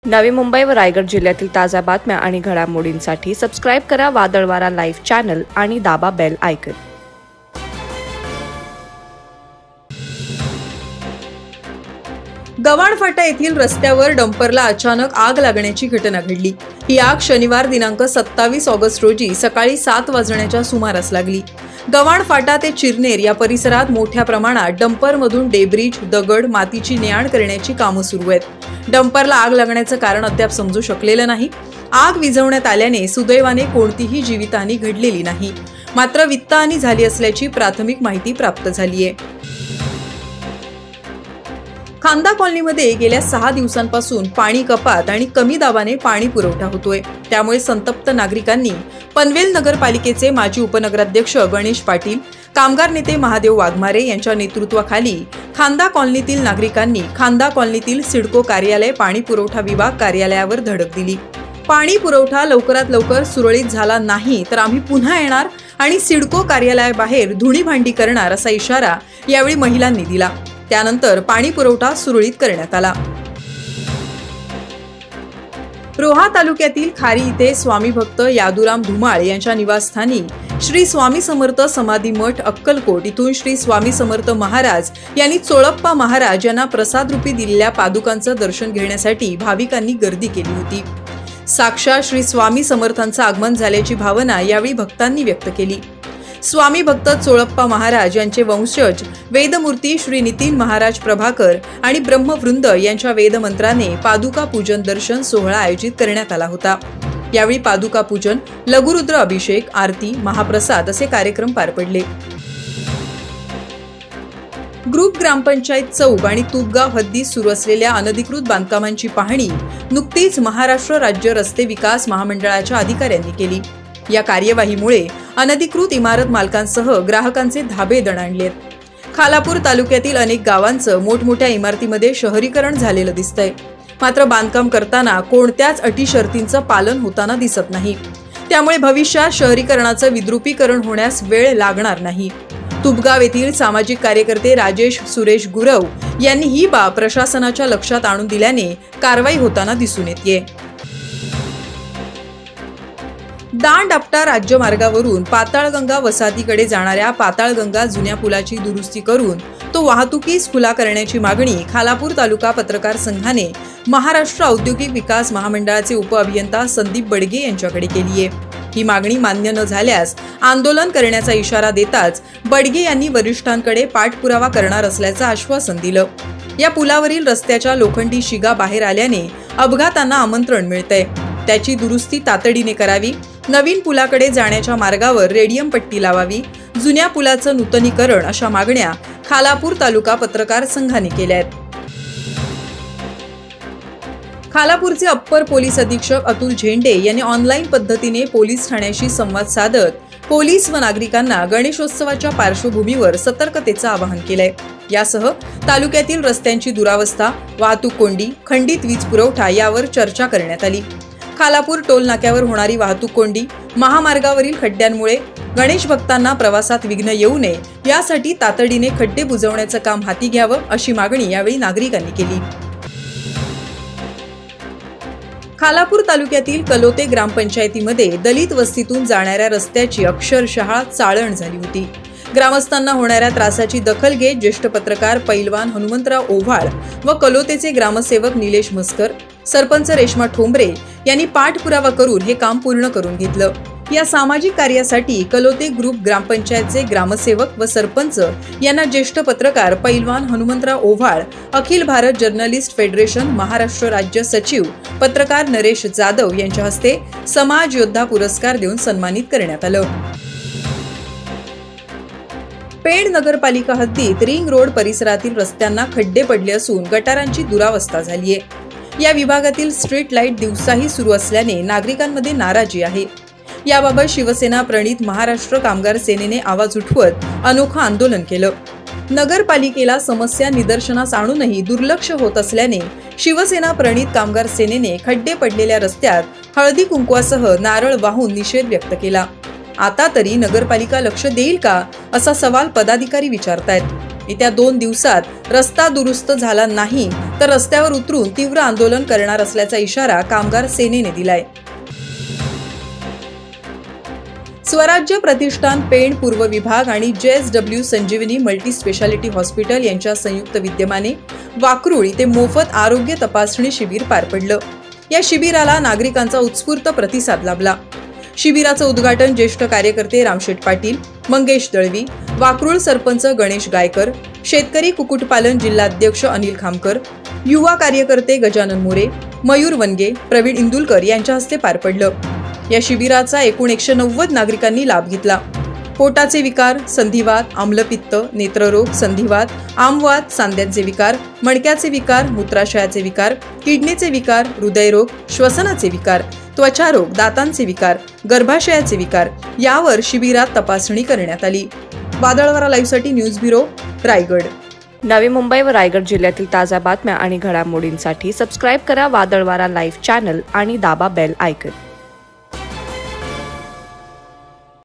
नवी मुंबई व रायगड जिल्ह्यातील ताज्या बातम्या आणि घडामोडींसाठी सबस्क्राइब करा वादळवारा लाईव्ह चॅनल आणि दाबा बेल आयकॉन। गव्हाण फाटा येथील रस्त्यावर डंपरला अचानक आग लागण्याची घटना घडली। ही आग शनिवार दिनांक 27 ऑगस्ट रोजी सकाळी 7 वाजण्याच्या सुमारास लागली। गव्हाण फाटा ते चिरनेर या परिसरात मोठ्या प्रमाणात डंपरमधून डेब्रिज, दगड, मातीची ने-आण करण्याची कामे सुरू आहेत। डंपरला आग लागण्याचे कारण अद्याप समजू शकलेले नाही। आग विझवण्यात आल्याने सुदैवाने कोणतीही जीवितहानी घडलेली नाही, मात्र वित्तहानी झाली असल्याची प्राथमिक माहिती प्राप्त झाली आहे। खांदा कॉलनीमध्ये गेल्या 6 दिवसांपासून पाणी कपात आणि कमी दाबाने पाणी पुरवठा होतोय। त्यामुळे संतप्त नागरिकांनी पनवेल नगरपालिकेचे माजी उपनगराध्यक्ष गणेश पाटील, कामगार नेते महादेव वाघमारे यांच्या नेतृत्वाखाली खांदा कॉलनीतील नागरिकांनी खांदा कॉलनीतील सिडको कार्यालय पाणी पुरवठा विभाग कार्यालयावर धडक दिली। पाणी पुरवठा लवकरात लवकर सुरळीत झाला नाही तर आम्ही पुन्हा येणार आणि सिडको कार्यालयाबाहेर धुणी भांडी करणार असा इशारा यावेळी महिलांनी दिला। त्यानंतर पाणी पुरवठा सुरळीत करण्यात आला। रोहा तालुक्यातील खारी इथे स्वामी भक्त यादुराम धुमाळ यांच्या निवासस्थानी श्री स्वामी समर्थ समाधी मठ अक्कलकोट इथून श्री स्वामी समर्थ महाराज यांनी चोळप्पा महाराज यांना प्रसाद रूपी दिलेल्या पादुकांचं दर्शन घेण्यासाठी भाविकांनी गर्दी केली होती। साक्षात श्री स्वामी समर्थांचं आगमन झाल्याची भावना यावेळी भक्तांनी व्यक्त केली। स्वामी भक्त चोळप्पा महाराज यांचे वंशज वेदमूर्ती श्री नितीन महाराज प्रभाकर आणि ब्रह्मवृंद यांच्या वेदमंत्राने पादुका पूजन दर्शन सोहळा आयोजित करण्यात आला होता। यावेळी पादुका पूजन, लघुरुद्र अभिषेक, आरती, महाप्रसाद असे कार्यक्रम पार पडले। ग्रुप ग्रामपंचायत चौक आणि तुपगाव हद्दीत सुरू असलेल्या अनधिकृत बांधकामांची पाहणी नुकतीच महाराष्ट्र राज्य रस्ते विकास महामंडळाच्या अधिकाऱ्यांनी केली। या कार्यवाहीमुळे अनधिकृत इमारत मालकांसह ग्राहकांचे धाबे दणाणलेत। खालापूर तालुक्यातील अनेक गावांचं मोठमोठ्या इमारतीमध्ये शहरीकरण झालेलं दिसतंय, मात्र बांधकाम करताना कोणत्याच अटी शर्तींचं पालन होताना दिसत नाही। त्यामुळे भविष्यात शहरीकरणाचं विद्रुपीकरण होण्यास वेळ लागणार नाही। तुपगाव येथील सामाजिक कार्यकर्ते राजेश सुरेश गुरव यांनी ही बाब प्रशासनाच्या लक्षात आणून दिल्याने कारवाई होताना दिसून येते। दांड-आपटा राज्यमार्गावरून पाताळगंगा वसाहतीकडे जाणाऱ्या पाताळगंगा जुन्या पुलाची दुरुस्ती करून तो वाहतुकीस खुला करण्याची मागणी खालापूर तालुका पत्रकार संघाने महाराष्ट्र औद्योगिक विकास महामंडळाचे उपअभियंता संदीप बडगे यांच्याकडे केली आहे। ही मागणी मान्य न झाल्यास आंदोलन करण्याचा इशारा देताच बडगे यांनी वरिष्ठांकडे पाठपुरावा करणार असल्याचं आश्वासन दिलं। या पुलावरील रस्त्याच्या लोखंडी शिगा बाहेर आल्याने अपघातांना आमंत्रण मिळतंय। त्याची दुरुस्ती तातडीने करावी, नवीन पुलाकडे जाण्याच्या मार्गावर रेडियम पट्टी लावावी, जुन्या पुलाचं नूतनीकरण अशा मागण्या खालापूर तालुका पत्रकार संघाने केल्या आहेत। खालापूरचे अप्पर पोलीस अधीक्षक अतुल झेंडे यांनी ऑनलाईन पद्धतीने पोलीस ठाण्याशी संवाद साधत पोलीस व नागरिकांना गणेशोत्सवाच्या पार्श्वभूमीवर सतर्कतेचं आवाहन केलंय। यासह तालुक्यातील रस्त्यांची दुरावस्था, वाहतूक कोंडी, खंडित वीज पुरवठा यावर चर्चा करण्यात आली। खालापूर टोल नाक्यावर होणारी वाहतूक कोंडी, महामार्गावरील खड्ड्यांमुळे गणेश भक्तांना प्रवासात विघ्न येऊ नये यासाठी तातडीने खड्डे बुजवण्याचं काम हाती घ्यावं अशी मागणी यावेळी नागरिकांनी केली। खालापूर तालुक्यातील कलोते ग्रामपंचायतीमध्ये दलित वस्तीतून जाणाऱ्या रस्त्याची अक्षरशः चाळण झाली होती। ग्रामस्थांना होणाऱ्या त्रासाची दखल घेत ज्येष्ठ पत्रकार पैलवान हनुमंतराव ओव्हाळ व कलोतेचे ग्रामसेवक निलेश मस्कर, सरपंच रेश्मा ठोंबरे यांनी पाठपुरावा करून हे काम पूर्ण करून घेतलं। या सामाजिक कार्यासाठी कलोते ग्रुप ग्रामपंचायतचे ग्रामसेवक व सरपंच यांना ज्येष्ठ पत्रकार पैलवान हनुमंतराव ओव्हाळ, अखिल भारत जर्नलिस्ट फेडरेशन महाराष्ट्र राज्य सचिव पत्रकार नरेश जाधव यांच्या हस्ते समाज योद्धा पुरस्कार देऊन सन्मानित करण्यात आलं। पेण नगरपालिका हद्दीत रिंग रोड परिसरातील रस्त्यांना खड्डे पडले असून गटारांची दुरावस्था झाली आहे। या विभागातील स्ट्रीट लाईट दिवसाही सुरू असल्याने नागरिकांमध्ये नाराजी आहे। याबाबत शिवसेना प्रणित महाराष्ट्र कामगार सेनेने आवाज उठवत अनोखं आंदोलन केलं। नगरपालिकेला समस्या निदर्शनास आणूनही दुर्लक्ष होत असल्याने शिवसेना प्रणित कामगार सेनेने खड्डे पडलेल्या रस्त्यात हळदी कुंकवासह नारळ वाहून निषेध व्यक्त केला। आता तरी नगरपालिका लक्ष देईल का असा सवाल पदाधिकारी विचारतायत। येत्या 2 दिवसात रस्ता दुरुस्त झाला नाही तर रस्त्यावर उतरून तीव्र आंदोलन करणार असल्याचा इशारा कामगार सेनेने दिलाय। स्वराज्य प्रतिष्ठान पेण पूर्व विभाग आणि JSW Sanjivani multi speciality hospital यांच्या संयुक्त विद्यमाने वाकरूळ इथे मोफत आरोग्य तपासणी शिबिर पार पडलं। या शिबिराला नागरिकांचा उत्स्फूर्त प्रतिसाद लाभला। शिबिराचं उद्घाटन ज्येष्ठ कार्यकर्ते रामशेठ पाटील, मंगेश दळवी, वाकरूळ सरपंच गणेश गायकर, शेतकरी कुक्कुटपालन जिल्हाध्यक्ष अनिल खामकर, युवा कार्यकर्ते गजानन मोरे, मयूर वनगे, प्रवीण इंदुलकर यांच्या हस्ते पार पडलं। या शिबिराचा एकूण 190 नागरिकांनी लाभ घेतला। पोटाचे विकार, संधिवात, आम्लपित्त, नेत्ररोग, संधिवात, आमवात, सांध्यांचे विकार, मणक्याचे विकार, मूत्राशयाचे विकार, किडनीचे विकार, हृदयरोग, श्वसनाचे विकार, त्वचारोग, दातांचे विकार, गर्भाशयाचे विकार यावर शिबिरात तपासणी करण्यात आली। वादळवारा लाईव्हसाठी न्यूज ब्युरो, रायगड। नवी मुंबई व रायगड जिल्ह्यातील ताज्या बातम्या आणि घडामोडींसाठी सबस्क्राईब करा वादळवारा लाईव्ह चॅनल आणि दाबा बेल आयकॉन।